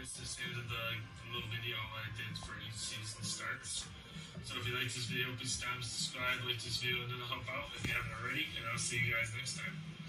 It's just the end of the little video I did for each season starts. So if you like this video, please subscribe, like this video, and it'll help out if you haven't already. And I'll see you guys next time.